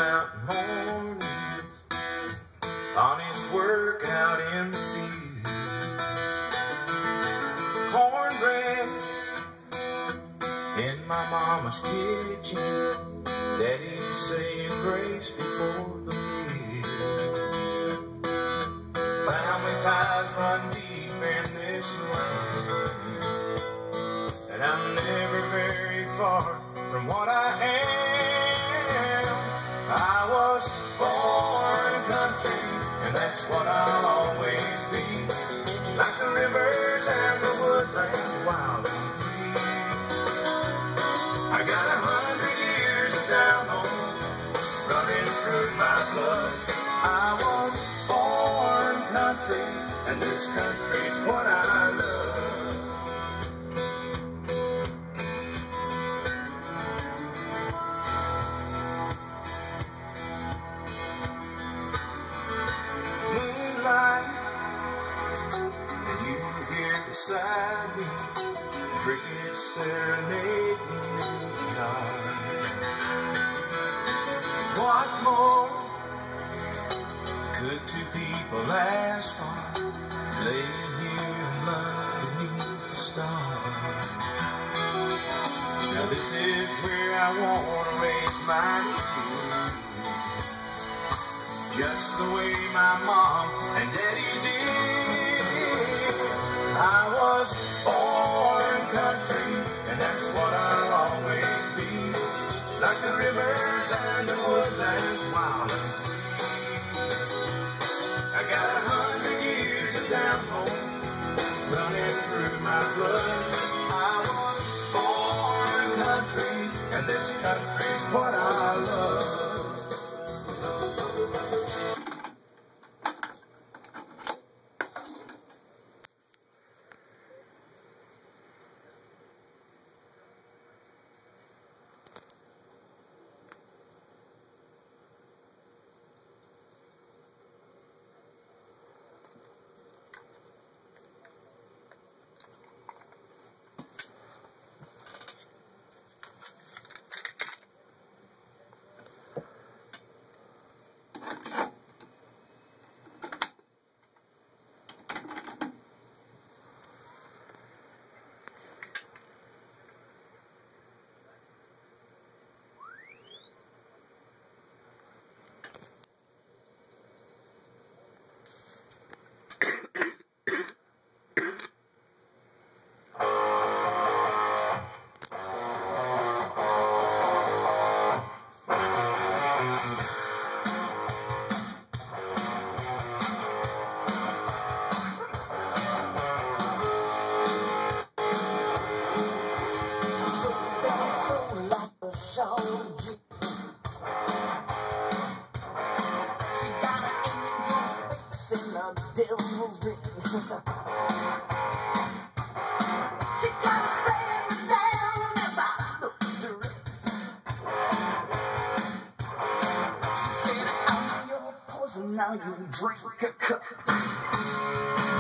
mountain mornings on his work out in the field. Cornbread in my mama's kitchen, Daddy's saying grace before the meal. Family ties run deep in this land, and I'm never very far from what I am. I was born country, and that's what I'll always be. Like the rivers and the woodlands, wild and free. I got 100 years of down home running through my blood. I was born country, and this country's what I love. And you here beside me, crickets serenading in the yard. What more could two people ask for, laying here in love beneath the stars? Now this is where I want to raise my kids, just the way my mom and daddy did. I was born country, and that's what I'll always be. Like the rivers and the woodlands, wild and free. I got 100 years of down home running through my blood. I was born country, and this country's what I love. Devil's ring. She gotta stand me down as I looked her up. She said, I'm your poison, now you drink a cup.